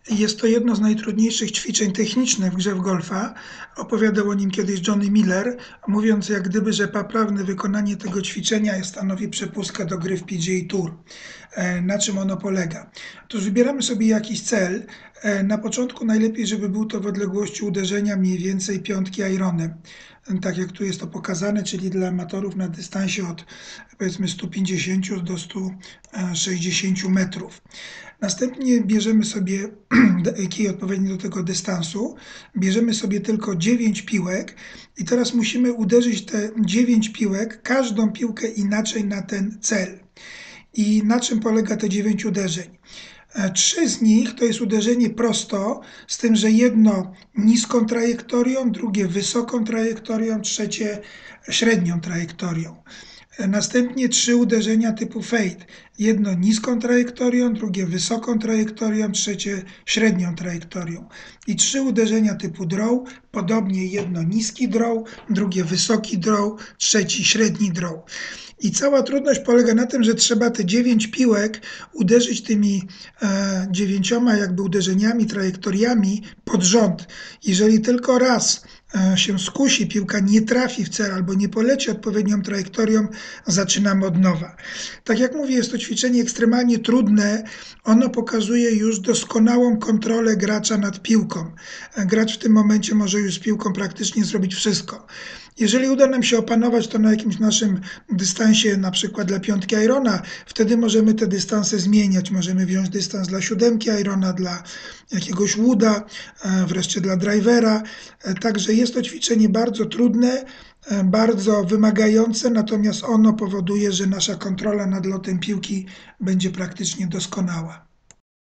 Jest to jedno z najtrudniejszych ćwiczeń technicznych w grze w golfa. Opowiadał o nim kiedyś Johnny Miller, mówiąc jak gdyby, że poprawne wykonanie tego ćwiczenia stanowi przepustkę do gry w PGA Tour. Na czym ono polega? Otóż wybieramy sobie jakiś cel. Na początku najlepiej, żeby był to w odległości uderzenia mniej więcej piątki ironem. Tak jak tu jest to pokazane, czyli dla amatorów na dystansie od powiedzmy 150 do 160 metrów. Następnie bierzemy sobie kij odpowiedni do tego dystansu, bierzemy sobie tylko 9 piłek i teraz musimy uderzyć te 9 piłek, każdą piłkę inaczej na ten cel. I na czym polega te 9 uderzeń? 3 z nich to jest uderzenie prosto, z tym, że jedno niską trajektorią, drugie wysoką trajektorią, trzecie średnią trajektorią. Następnie 3 uderzenia typu fade. Jedno niską trajektorią, drugie wysoką trajektorią, trzecie średnią trajektorią. I 3 uderzenia typu draw, podobnie jedno niski draw, drugie wysoki draw, trzeci średni draw. I cała trudność polega na tym, że trzeba te 9 piłek uderzyć tymi 9 jakby uderzeniami, trajektoriami pod rząd. Jeżeli tylko raz się skusi, piłka nie trafi w cel albo nie poleci odpowiednią trajektorią, zaczynamy od nowa. Tak jak mówię, jest to ćwiczenie ekstremalnie trudne. Ono pokazuje już doskonałą kontrolę gracza nad piłką. Gracz w tym momencie może już z piłką praktycznie zrobić wszystko. Jeżeli uda nam się opanować to na jakimś naszym dystansie, na przykład dla piątki irona, wtedy możemy te dystanse zmieniać. Możemy wziąć dystans dla siódemki irona, dla jakiegoś wooda, wreszcie dla drivera. Także jest to ćwiczenie bardzo trudne, bardzo wymagające, natomiast ono powoduje, że nasza kontrola nad lotem piłki będzie praktycznie doskonała.